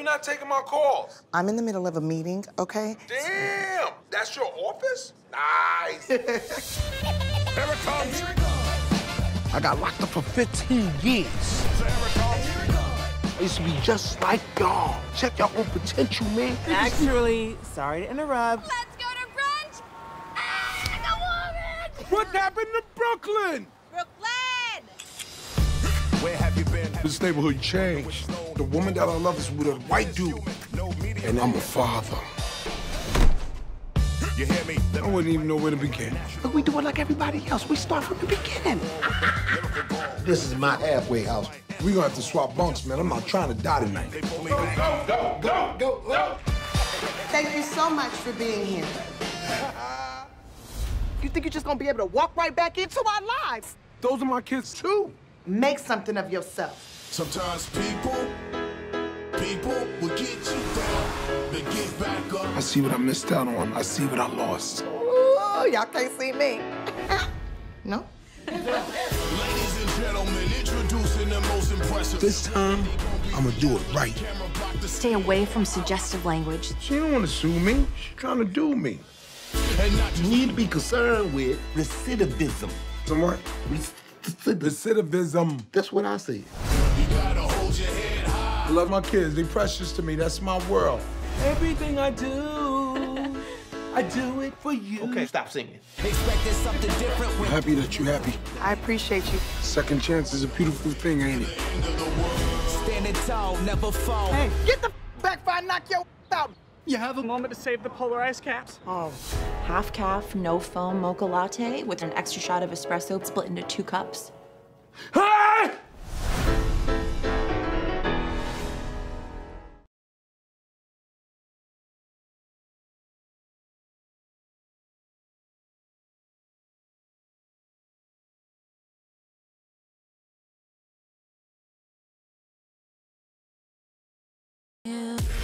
not taking my calls? I'm in the middle of a meeting, okay? Damn! That's your office? Nice. Here it comes. I got locked up for 15 years. I used to be just like y'all. Check your own potential, man. Actually, sorry to interrupt. Let's go to brunch! Ah, the woman! What happened to Brooklyn? Brooklyn! Where have you been? This neighborhood changed. The woman that I love is with a white dude. And I'm a father. You hear me? I wouldn't even know where to begin. Look, we do it like everybody else. We start from the beginning. This is my halfway house. We gonna have to swap bunks, man. I'm not trying to die tonight. Go. Thank you so much for being here. You think you're just gonna be able to walk right back into our lives? Those are my kids, too. Make something of yourself. Sometimes people will get you down, they get back up. I see what I missed out on. I see what I lost. Ooh, y'all can't see me. No? Ladies and gentlemen, introducing the most impressive. This time, I'm gonna do it right. Stay away from suggestive language. She don't want to sue me. She's trying to do me. You need to be concerned with recidivism. Some what? Recidivism. That's what I say. You gotta hold your head high. I love my kids. They're precious to me. That's my world. Everything I do it for you. Okay, stop singing. Expecting something different. I'm happy that you're happy. I appreciate you. Second chance is a beautiful thing, ain't it? Standing tall, never fall. Hey, get the back before I knock your out. You have a moment to save the polarized caps? Oh. Half calf, no foam mocha latte with an extra shot of espresso split into 2 cups. Hey! Yeah.